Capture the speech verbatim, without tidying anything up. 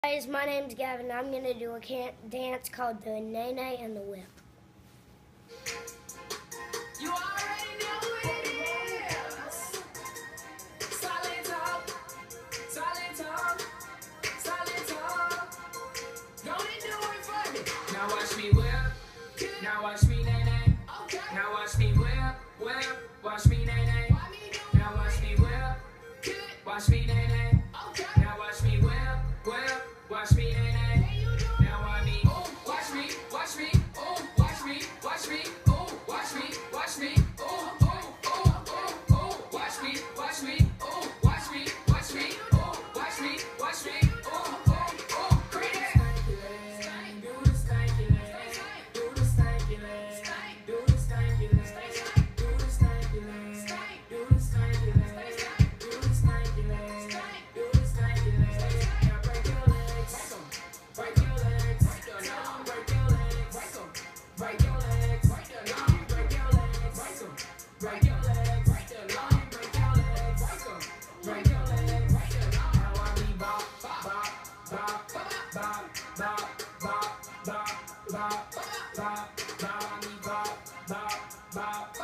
Guys, my name's Gavin. I'm going to do a can dance called the Nae Nae and the Whip. You already know what it is. Solid talk, solid talk, solid talk. Go and do it for me. Now watch me whip. Now watch me nae nae. Okay. Now watch me whip, whip. Watch me nae nae. Now watch me whip. Watch me nae nae. Okay. Now watch me whip, whip. Watch me nae nae. Now I me. Watch me, watch me. Oh, watch me, watch me. Oh, watch me, watch me. Oh, oh, oh, oh, oh. Watch me, watch me. Oh, watch me, watch me. Oh, watch me, watch me. Oh, oh, oh. Crazy. Do the stanky leg. Do the stanky leg. Do the stanky leg. Do the stanky leg. Do the stanky leg. Do the stanky leg. Do the stanky leg. Now break your legs. Break your legs. Break your legs. Break your legs. Break your legs. Break your legs. Break your legs. Break your legs. Break your legs. Break your legs. Break your legs. Now I be bop, bop, bop, bop, bop, bop, bop, bop, bop, bop, bop. I be bop, bop, bop.